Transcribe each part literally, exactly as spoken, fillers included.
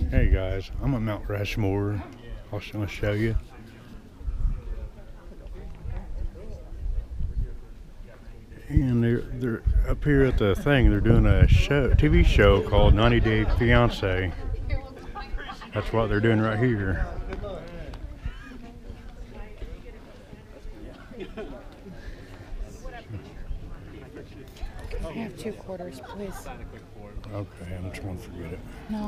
Hey guys, I'm at Mount Rushmore. I was going to show you. And they're, they're up here at the thing. They're doing a show, T V show called ninety day fiance. That's what they're doing right here. I have two quarters, please. Okay, I'm just going to forget it. No.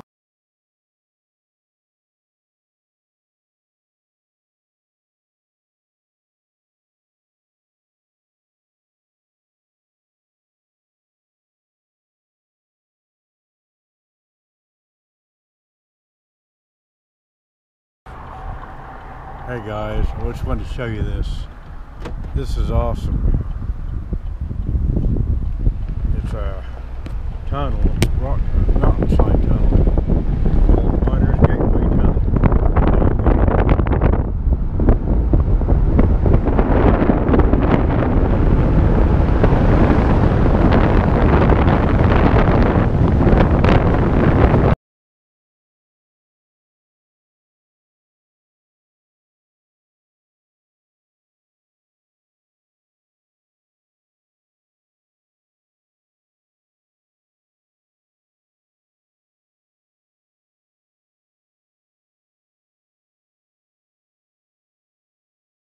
Hey guys, I just wanted to show you this. This is awesome. It's a tunnel, rock mountainside tunnel.